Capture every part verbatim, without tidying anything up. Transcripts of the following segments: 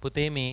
පුතේ මේ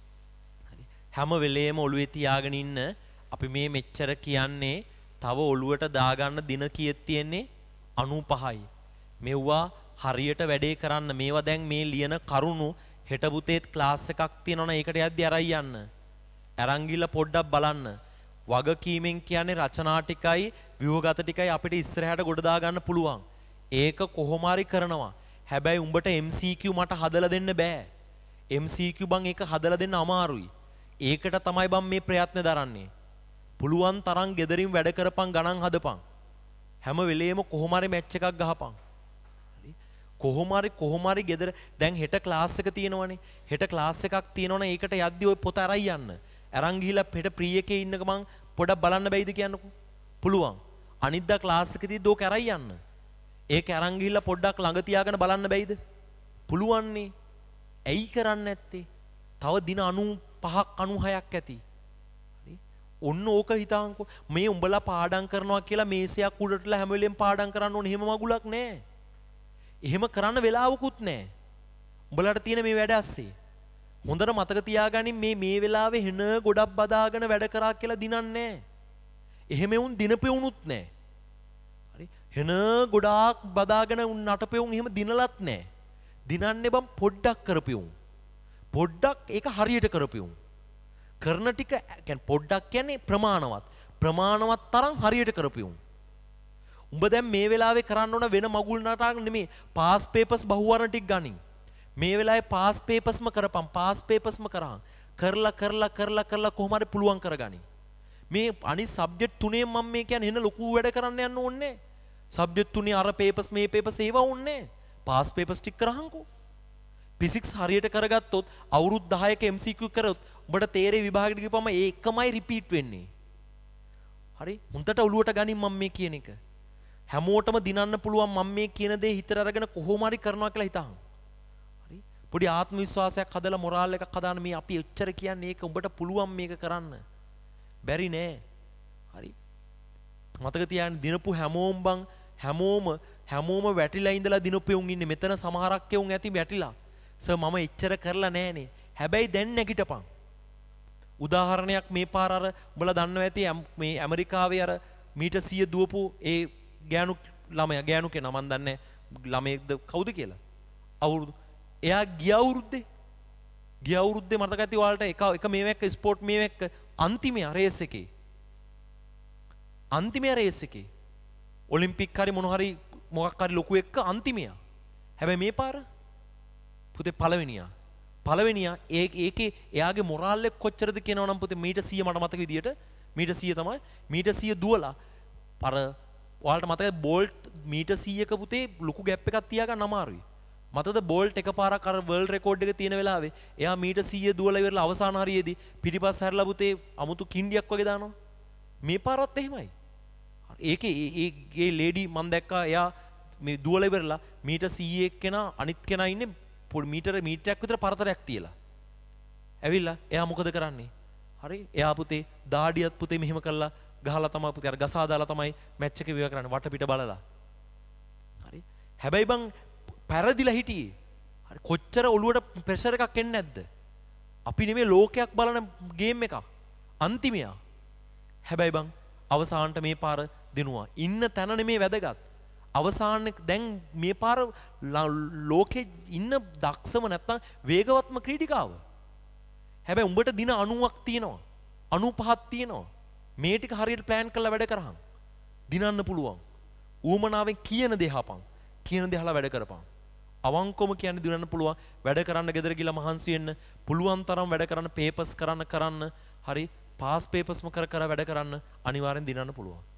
හැම වෙලේම ඔළුවේ තියාගෙන ඉන්න අපි මේ මෙච්චර කියන්නේ තව ඔළුවට දාගන්න දින කීයක් තියෙන්නේ අනූපහයි. මෙව්වා හරියට වැඩේ කරන්න. මේවා දැන් මේ ලියන කරුණු හෙට පුතේත් ක්ලාස් එකක් තියෙනවනේ ඒකට යද්දි අරයි යන්න. අරන් ගිහලා පොඩ්ඩක් බලන්න. වගකීමෙන් කියන්නේ රචනා ටිකයි ව්‍යුහගත ටිකයි අපිට ඉස්සරහට ගොඩ දා ගන්න පුළුවන්. ඒක කොහොම හරි කරනවා. හැබැයි උඹට එම් සී කියු මට හදලා දෙන්න බෑ. එම් සී කියු බං ඒක හදලා දෙන්න අමාරුයි. ඒකට තමයි බං මේ ප්‍රයත්න දරන්නේ. පුළුවන් තරම් gederin වැඩ කරපන් ගණන් හදපන්. හැම වෙලේම කොහොම හරි මැච් එකක් ගහපන්. හරි? කොහොම හරි කොහොම හරි ගෙදර දැන් හෙට ක්ලාස් එක තියෙනවනේ. හෙට ක්ලාස් එකක් තියෙනවනේ ඒකට යද්දි ඔය පොත අරයි යන්න. අරන් ගිහිලා හෙට ප්‍රී එකේ ඉන්න ගමන් පොඩක් බලන්න බැයිද කියන්නකෝ. පුළුවන්. අනිද්දා ක්ලාස් එකේදී දෝක අරයි යන්න. ඒක අරන් ගිහිල්ලා පොඩ්ඩක් ළඟ තියාගෙන බලන්න බැයිද? පුළුවන් නේ. ඇයි කරන්නේ නැත්තේ? තව දින අනූපහක් අනූහයක් ඇති. හරි? ඔන්න ඕක හිතාංකෝ. මේ උඹලා පාඩම් කරනවා කියලා මේසයක් උඩටලා හැම වෙලෙම පාඩම් කරන්න ඕනේ. එහෙම මගුලක් නැහැ. එහෙම කරන්න වෙලාවකුත් නැහැ. උඹලාට තියෙන මේ වැඩ ඇස්සේ. හොඳට මතක තියාගනින් මේ මේ වෙලාවේ හෙන ගොඩක් බදාගෙන වැඩ කරා කියලා දිනන්නේ නැහැ. එහෙම වුන් දිනපෙවුනුත් නැහැ. හරි? හෙන ගොඩාක් බදාගෙන උන් නටපෙවුන් එහෙම දිනලත් නැහැ. දිනන්නේ බම් පොඩ්ඩක් කරපෙවුන්. පොඩ්ඩක් ඒක හරියට කරපෙවුන්. කරන ටික කියන්නේ පොඩ්ඩක් කියන්නේ ප්‍රමාණවත්. ප්‍රමාණවත් තරම් හරියට කරපෙවුන්. උඹ දැන් මේ වෙලාවේ කරන්න ඕන වෙන මගුල් නටාක නෙමෙයි. පාස් පේපර්ස් බහුවර්ණ ටික ගනින්. මේ වෙලාවේ පාස් පේපර්ස්ම කරපන්. පාස් පේපර්ස්ම කරහන්. කරලා කරලා කරලා කරලා කොහොම හරි පුළුවන් කරගනි. මේ අනිත් සබ්ජෙක්ට් තුනේ මම මේ කියන්නේ එන ලොකු වැඩ කරන්න යන්න ඕනේ. සබ්ජෙක්ට් තුනේ අර පේපර්ස් මේ පේපර්ස් ඒවා ඕනේ. පාස් පේපර්ස් ටික කරහන්කෝ. ෆිසික්ස් හරියට කරගත්තොත් අවුරුදු දහයක එම් සී කියු කරොත් උඹට තේරේ විභාගෙට ගිහපම ඒ එකමයි රිපීට් වෙන්නේ. හරි? හුන්දට ඔලුවට ගනින් මම මේ කියන එක. හැමෝටම දිනන්න පුළුවන් මම මේ කියන දේ හිතට අරගෙන කොහොම හරි කරනවා කියලා හිතහන්. හරි? පොඩි ආත්ම විශ්වාසයක් හදලා මොරාල් එකක් හදාන මේ අපි එච්චර කියන්නේ ඒක උඹට පුළුවන් මේක කරන්න. බැරි නෑ. හරි? මතක තියාගන්න දිනපු හැමෝම බං හැමෝම හැමෝම වැටිලා ඉඳලා දිනපු උන් ඉන්නේ. මෙතන සමහරක් එවුන් ඇති වැටිලා. සර් මම එච්චර කරලා නෑනේ. හැබැයි දැන් නැගිටපන්. උදාහරණයක් මේ පාර අර උඹලා දන්නවා ඇති මේ ඇමරිකාවේ අර මීටර් සීය දුවපු ඒ ගෑනු ළමයා ගෑනු කෙනා මන් දන්නේ ළමයෙක්ද කවුද කියලා. අවුරුදු එයා ගිය අවුරුද්දේ ගිය අවුරුද්දේ මතක ඇති ඔයාලට එක එක මේවැක්ක ස්පෝර්ට් මේවැක්ක අන්තිමේ රේස් එකේ අන්තිමේ රේස් එකේ ඔලිම්පික් හරි මොන හරි මොකක් හරි ලොකු එක්ක අන්තිමයා. හැබැයි මේ පාර පුතේ පළවෙනියා. පළවෙනියා ඒ ඒකේ එයාගේ මොරාල් එක කොච්චරද කියනවා නම් පුතේ මීටර් සීය මට මතක විදියට මීටර් සීය තමයි මීටර් සීය දුවලා අර ඔයාලට මතකයි බෝල්ට් මීටර් සීයක පුතේ ලොකු ගැප් එකක් තියාගන්න අමාරුයි. මතද බෝල්ට් එකපාරක් අර වර්ල්ඩ් රෙකෝඩ් එක තියෙන වෙලාවේ එයා මීටර් සීය දුවලා ඉවරලා අවසාන හරියේදී පිටිපස්ස හැරලා පුතේ අමුතු කින්ඩියක් වගේ දානවා. මේ පාරත් එහෙමයි. ඒකේ ඒ ඒ ලේඩි මම දැක්කා එයා මේ දුවලා ඉවරලා මීටර් සීය එක්කෙනා අනිත් කෙනා ඉන්නේ පොඩි මීටර මීටරයක් විතර පරතරයක් තියලා. ඇවිල්ලා එයා මොකද කරන්නේ? හරි එයා පුතේ දාඩියත් පුතේ මෙහෙම කරලා ගහලා තමයි පුතේ අර ගසා දාලා තමයි මැච් එක විවර කරන්නේ වටපිට බලලා. හරි. හැබැයි බං පෙරදිලා හිටියේ. හරි කොච්චර ඔලුවට ප්‍රෙෂර් එකක් එන්නේ නැද්ද? අපි නෙමෙයි ලෝකයක් බලන ගේම් එකක්. අන්තිමයා. හැබැයි බං අවසානට මේ පාර දිනුවා. ඉන්න තැන නෙමෙයි වැදගත්. අවසානයේ දැන් මේ පාර ලෝකේ ඉන්න දක්ෂම නැත්තම් වේගවත්ම ක්‍රීඩිකාව. හැබැයි උඹට දින අනූවක් තියෙනවා. අනූපහක් තියෙනවා. මේ ටික හරියට ප්ලෑන් කරලා වැඩ කරහන්. දිනන්න පුළුවන්. ඌමනාවෙන් කියන දේ හපන්. කියන දේ අහලා වැඩ කරපන්. අවංකවම කියන්නේ දිනන්න පුළුවන්. වැඩ කරන්න ගෙදර ගිහලා මහන්සි වෙන්න. පුළුවන් තරම් වැඩ කරන්න පේපර්ස් කරන්න කරන්න. හරි පාස් පේපර්ස්ම කර කර වැඩ කරන්න අනිවාර්යෙන් දිනන්න පුළුවන්.